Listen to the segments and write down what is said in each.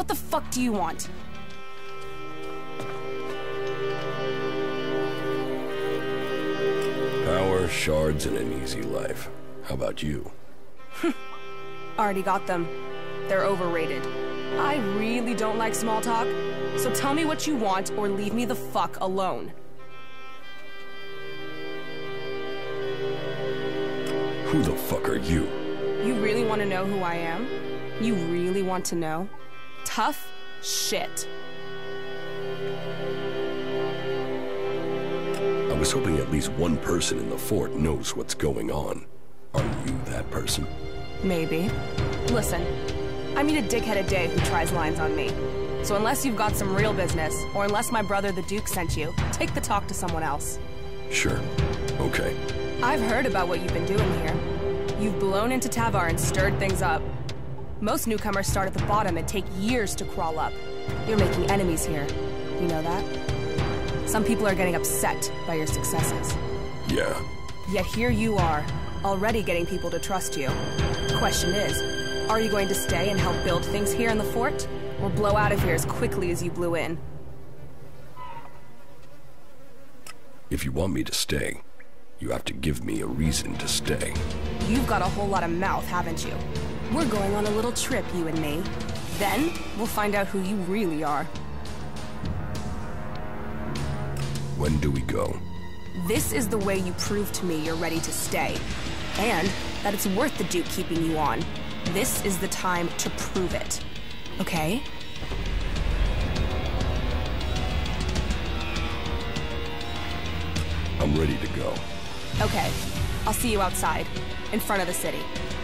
the fuck do you want? Power, shards, and an easy life. How about you? Already got them. They're overrated. I really don't like small talk, so tell me what you want or leave me the fuck alone. Who the fuck are you? You really want to know who I am? You really want to know? Tough shit. I was hoping at least one person in the fort knows what's going on. Are you that person? Maybe. Listen, I meet a dickhead a day who tries lines on me. So unless you've got some real business, or unless my brother the Duke sent you, take the talk to someone else. Sure. Okay. I've heard about what you've been doing here. You've blown into Tavar and stirred things up. Most newcomers start at the bottom and take years to crawl up. You're making enemies here. You know that? Some people are getting upset by your successes. Yeah. Yet here you are, already getting people to trust you. The question is, are you going to stay and help build things here in the fort? Or blow out of here as quickly as you blew in? If you want me to stay, you have to give me a reason to stay. You've got a whole lot of mouth, haven't you? We're going on a little trip, you and me. Then, we'll find out who you really are. When do we go? This is the way you prove to me you're ready to stay. And that it's worth the Duke keeping you on. This is the time to prove it. Okay? I'm ready to go. Okay. I'll see you outside, in front of the city.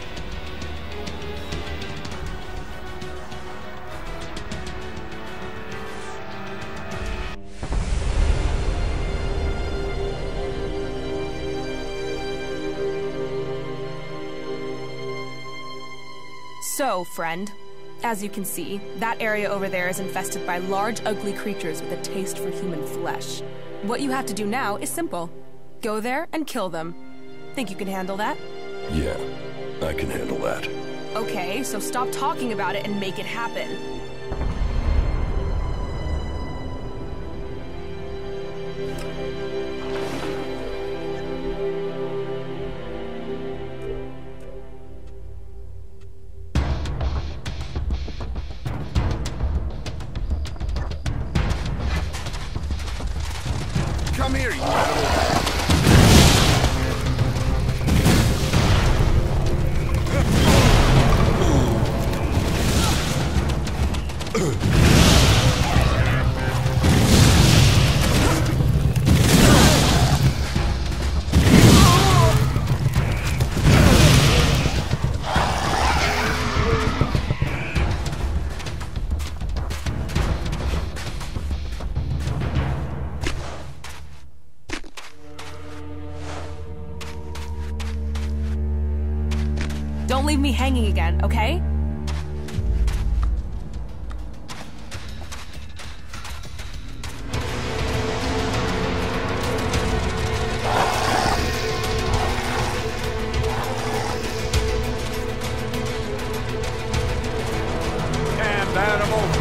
So, friend, as you can see, that area over there is infested by large, ugly creatures with a taste for human flesh. What you have to do now is simple. Go there and kill them. Think you can handle that? Yeah, I can handle that. Okay, so stop talking about it and make it happen. Come here, you animal! Don't leave me hanging again, okay? Damn animal!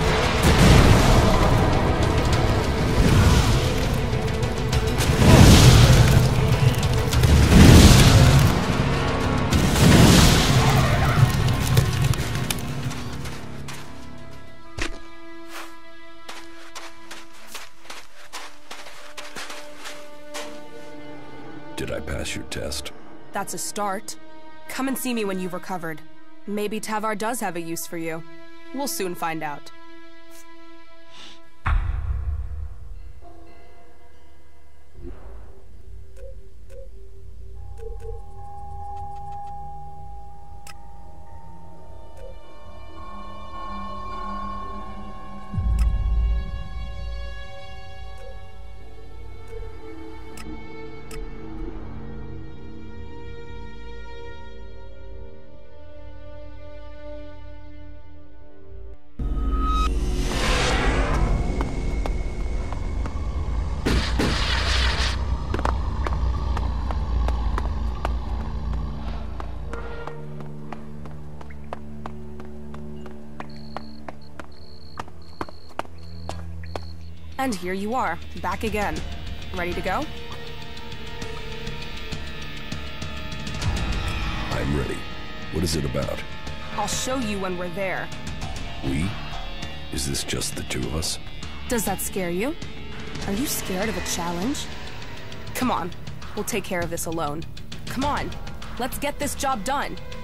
Did I pass your test? That's a start. Come and see me when you've recovered. Maybe Tavar does have a use for you. We'll soon find out. And here you are, back again. Ready to go? I'm ready. What is it about? I'll show you when we're there. We? Is this just the two of us? Does that scare you? Are you scared of a challenge? Come on, we'll take care of this alone. Come on, let's get this job done.